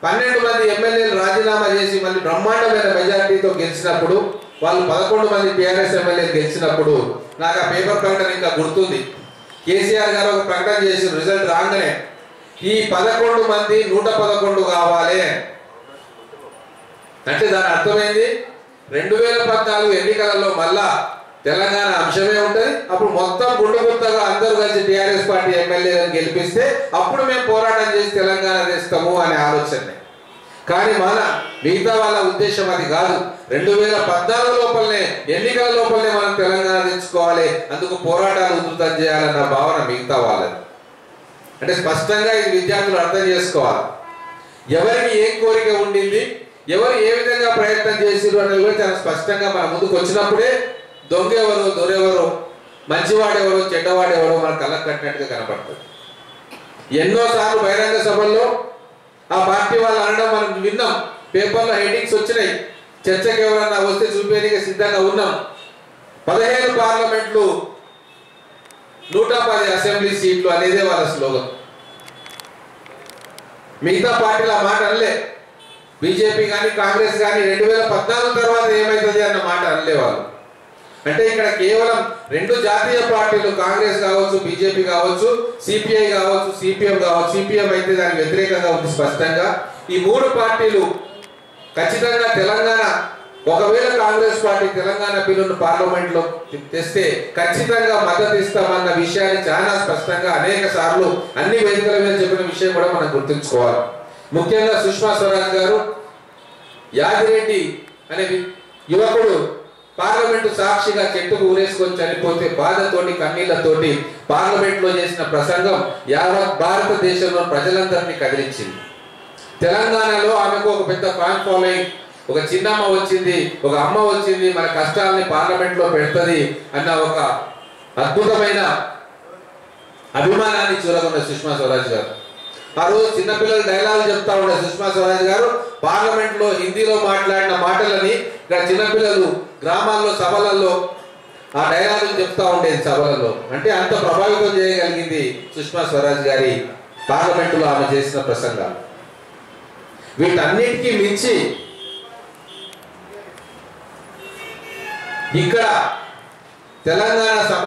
12 మంది ఎమ్మెల్యేలు రాజీనామా చేసి మళ్ళీ బ్రహ్మాండమైన మెజారిటీతో గెలిచినప్పుడు, వాళ్ళు 11 మంది టీఆర్ఎస్ ఎమ్మెల్యేలు గెలిచినప్పుడు నాకు ఆ పేపర్ ప్రకటన ఇంకా గుర్తుంది. కేసీఆర్ గారు ఒక ప్రకటన చేసిన రిజల్ట్ రాగానే ఈ 11 మంది 111 కావాలి అంటే దాని అర్థమైంది 2014 ఎన్నికలలో మళ్ళా తెలంగాణ అంశమే ఉంటుంది. అప్పుడు మొత్తం గుండెగుత్తగా అందరూ కలిసి టీఆర్ఎస్ పార్టీ ఎమ్మెల్యేలను గెలిపిస్తే అప్పుడు మేము పోరాటం చేసి తెలంగాణ తెస్తాము అనే ఆలోచన. కానీ మన మిగతా వాళ్ళ ఉద్దేశం అది కాదు. 2014 లోపలనే ఎన్నికల లోపలనే మనం తెలంగాణ తెచ్చుకోవాలి, అందుకు పోరాటాలు ఉధృతం చేయాలన్న భావన మిగతా వాళ్ళది. అంటే స్పష్టంగా ఇది విద్యార్థులు అర్థం చేసుకోవాలి. ఎవరికి ఏం కోరిక ఉండింది, ఎవరు ఏ విధంగా ప్రయత్నం చేసిరు అనేది కూడా చాలా స్పష్టంగా మన ముందుకు వచ్చినప్పుడే దొంగెవరో దొరెవరో మంచివాడెవరో చెడ్డవాడెవరో మన కళ్ళకు కట్టినట్టుగా కనపడుతుంది. ఎన్నోసార్లు బహిరంగ సభల్లో ఆ పార్టీ వాళ్ళు అనడం మనం విన్నాం, పేపర్లో హెడ్డింగ్స్ వచ్చినాయి, చర్చకు ఎవరన్నా వస్తే చూపేందుకు సిద్ధంగా ఉన్నాం. 15 పార్లమెంట్లు 110 అసెంబ్లీ సీట్లు అనేదే వాళ్ళ స్లోగన్. మిగతా పార్టీలు ఆ మాట అనలే. బీజేపీ కానీ కాంగ్రెస్ కానీ 2014 తర్వాత ఏమవుతుంది అన్న మాట అనలే వాళ్ళు. అంటే ఇక్కడ కేవలం 2 జాతీయ పార్టీలు, కాంగ్రెస్ కావచ్చు, బీజేపీ కావచ్చు, సిపిఐ కావచ్చు, సిపిఎం కావచ్చు. సిపిఎం అయితే దానికి వ్యతిరేకంగా ఉంది స్పష్టంగా. ఈ 3 పార్టీలు ఖచ్చితంగా తెలంగాణ, ఒకవేళ కాంగ్రెస్ పార్టీ తెలంగాణ బిల్లును పార్లమెంట్లో తెస్తే ఖచ్చితంగా మద్దతు ఇస్తామన్న విషయాన్ని చాలా స్పష్టంగా అనేక సార్లు అన్ని వేదికల మీద చెప్పిన విషయం కూడా మనం గుర్తుంచుకోవాలి. ముఖ్యంగా సుష్మా స్వరాజ్ గారు, యాదిరెడ్డి అనే యువకుడు పార్లమెంటు సాక్షిగా చెట్టుకు ఊరేసుకొని చనిపోతే బాధతోటి కన్నీళ్లతోటి పార్లమెంట్లో చేసిన ప్రసంగం యావత్ భారతదేశంలో ప్రజలందరినీ కదిలించింది. తెలంగాణలో ఆమెకు ఒక పెద్ద ఫ్యాన్ ఫాలోయింగ్, ఒక చిన్నమ్మ వచ్చింది, ఒక అమ్మ వచ్చింది, మన కష్టాలని పార్లమెంట్లో పెడుతుంది అన్న ఒక అద్భుతమైన అభిమానాన్ని చూరగొన్న సుష్మా స్వరాజ్ గారు. ఆ రోజు చిన్నపిల్లలు డైలాగులు చెప్తా ఉండే సుష్మా స్వరాజ్ గారు పార్లమెంట్లో హిందీలో మాట్లాడిన మాటలని ఇక్కడ చిన్నపిల్లలు గ్రామాల్లో సభలలో ఆ డైలాగులు చెప్తా ఉండేది సభలలో. అంటే అంత ప్రభావితం చేయగలిగింది సుష్మా స్వరాజ్ గారి పార్లమెంటులో ఆమె చేసిన ప్రసంగాలు. వీటన్నిటికీ మించి ఇక్కడ తెలంగాణ